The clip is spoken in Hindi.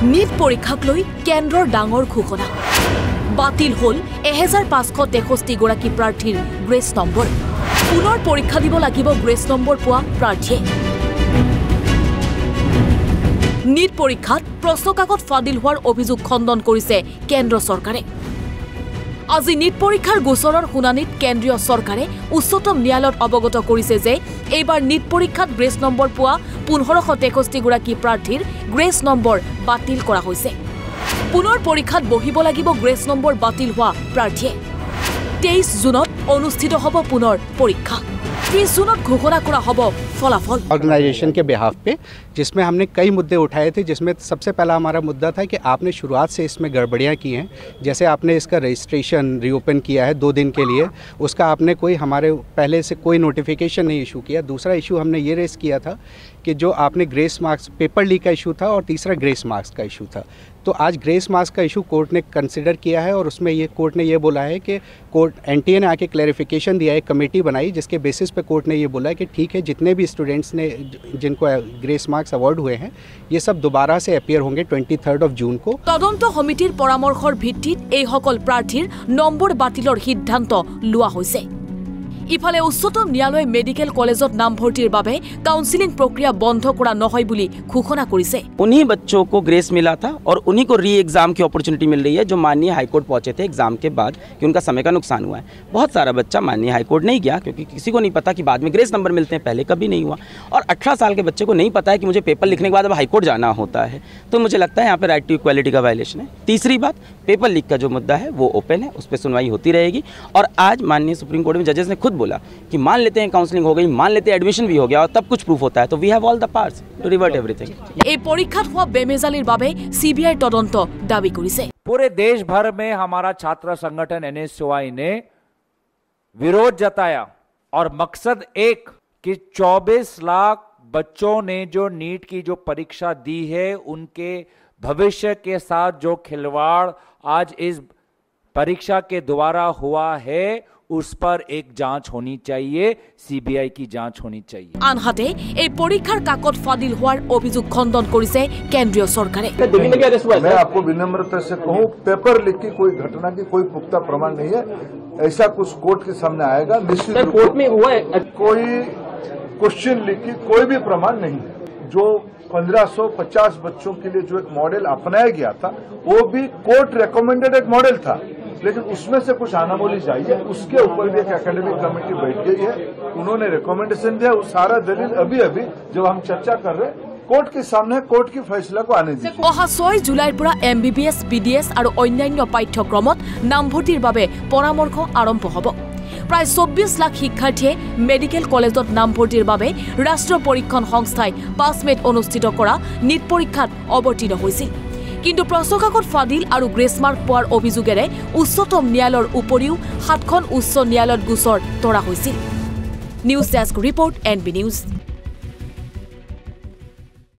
नीट परीक्षाक লৈ केन्द्ৰৰ ডাঙৰ ঘোষণা বাতিল হল 1563 গৰাকী প্ৰাৰ্থীৰ গ্ৰেছ নম্বৰ পুনৰ পৰীক্ষা দিব লাগিব গ্ৰেছ নম্বৰ পোৱা প্ৰাৰ্থীয়ে नीट परीक्षात प्रश्नकाकत फादिल होৱাৰ অভিযোগ খণ্ডন কৰিছে কেন্দ্ৰ চৰকাৰে আজি नीट परीक्षार গোচৰৰ শুনানিত কেন্দ্ৰীয় চৰকাৰে উচ্চতম ন্যায়ালয়ত অৱগত কৰিছে যে এইবাৰ नीट পৰীক্ষাত গ্ৰেছ নম্বৰ পোৱা 1563 গৰাকী প্ৰাৰ্থীৰ গ্ৰেছ নম্বৰ বাতিল কৰা হৈছে পুনৰ পৰীক্ষাত বহিব লাগিব গ্ৰেছ নম্বৰ বাতিল হোৱা প্ৰাৰ্থীয়ে 23 জুনত অনুষ্ঠিত হ'ব পুনৰ পৰীক্ষা 30 জুনত ঘোষणा करा होबो फलाफल ऑर्गेनाइजेशन के बिहाफ पे जिसमें हमने कई मुद्दे उठाए थे जिसमें सबसे पहला हमारा मुद्दा था कि आपने शुरुआत से इसमें गड़बड़ियां की हैं जैसे आपने इसका रजिस्ट्रेशन रीओपन किया है 2 दिन के लिए उसका आपने कोई हमारे पहले से कोई नोटिफिकेशन नहीं इशू किया दूसरा इशू हमने ये रेस किया था कि जो आपने ग्रेस मार्क्स पेपर लीक का इशू था और तीसरा ग्रेस मार्क्स का इशू था तो आज ग्रेस मार्क्स का इशू कोर्ट ने कंसिडर किया है और उसमें ये कोर्ट ने ये बोला है कि कोर्ट एनटीए ने आके क्लैरिफिकेशन दिया है कमेटी बनाई जिसके बेसिस पे कोर्ट ने ये बोला है कि ठीक है जितने भी स्टूडेंट्स ने जिनको ग्रेस मार्क्स अवार्ड हुए हैं ये सब दोबारा से अपीयर होंगे 23 जून को तदন্ত समितिर परामर्शर भित्तित এই সকল প্ৰাৰ্থীৰ নম্বৰ বাতিলৰ সিদ্ধান্ত লোৱা হৈছে इफाले उच्चतम न्यायालय मेडिकल कॉलेजत नाम भर्तिर बारे काउंसिलिंग प्रक्रिया बंध करा নহয় বুলি घोषणा কৰিছে उन्हीं बच्चों को ग्रेस मिला था और उन्हीं को री एग्जाम की अपॉर्चुनिटी मिल रही है जो माननीय हाईकोर्ट पहुंचे थे एग्जाम के बाद कि उनका समय का नुकसान हुआ है बहुत सारा बच्चा माननीय हाईकोर्ट नहीं गया क्योंकि किसी को नहीं पता कि बाद में ग्रेस नंबर मिलते हैं पहले कभी नहीं हुआ और 18 साल के बच्चे को नहीं पता है कि मुझे पेपर लिखने के बाद अब हाईकोर्ट जाना होता है तो मुझे लगता है यहाँ पे राइट टू इक्वालिटी का वायलेशन है तीसरी बात पेपर लीक का जो मुद्दा है वो ओपन है उस पर सुनवाई होती रहेगी और आज माननीय सुप्रीम कोर्ट में जजेस ने खुद बोला कि मान लेते हैं काउंसलिंग हो गई मान लेते हैं एडमिशन भी हो गया और तब कुछ प्रूफ होता है तो we have all the parts to revert everything এই পৰীক্ষাত হোৱা বেমেজালিৰ বাবে সিবিআই তদন্ত দাবী কৰিছে पूरे देश भर में हमारा छात्र संगठन एनएसयूआई ने विरोध जताया और मकसद एक कि 24 लाख बच्चों ने जो नीट की जो परीक्षा दी है उनके भविष्य के साथ जो खिलवाड़ आज इस परीक्षा के द्वारा हुआ है उस पर एक जांच होनी चाहिए सीबीआई की जांच होनी चाहिए আনহাতে এই পৰীক্ষাৰ কাকত ফাদিল হোৱাৰ অভিযোগ খণ্ডন কৰিছে কেন্দ্ৰীয় চৰকাৰে मैं आपको विनम्रता से कहूं पेपर लीक की कोई घटना की कोई पुख्ता प्रमाण नहीं है ऐसा कुछ कोर्ट के सामने आएगा निश्चित कोर्ट में हुआ है कोई क्वेश्चन लीक की कोई भी प्रमाण नहीं जो 1550 बच्चों के लिए जो एक मॉडल अपनाया गया था वो भी कोर्ट रिकमेंडेड एक मॉडल था लेकिन उसमें से कुछ अनामोली चाहिए उसके ऊपर भी एक एकेडमिक कमेटी बैठ गई है उन्होंने रिकमेंडेशन दिया वो सारा दलील अभी जब हम चर्चा कर रहे हैं कोर्ट के सामने कोर्ट की फैसला को आने दीजिए অহা 6 জুলাইৰ পৰা এমবিবিএছ বিডিএছ আৰু অন্যান্য পাঠ্যক্ৰমত নামভৰ্তিৰ বাবে পৰামৰ্শ আৰম্ভ হ'ব প্ৰায় 24 লাখ শিক্ষাৰ্থীয়ে মেডিকেল কলেজত নামভৰ্তিৰ বাবে ৰাষ্ট্ৰীয় পৰীক্ষণ সংস্থাই 5 মেত অনুষ্ঠিত কৰা নীট পৰীক্ষাত অৱতীৰ্ণ হৈছিল কিন্তু প্ৰশ্নকাকত ফাদিল আৰু গ্ৰেছ মাৰ্ক পোৱাৰ অভিযোগেৰে উচ্চতম ন্যায়ালয়ৰ উপৰিও 7খন উচ্চ ন্যায়ালয়ত গোচৰ তৰা হৈছিল news desk report NB news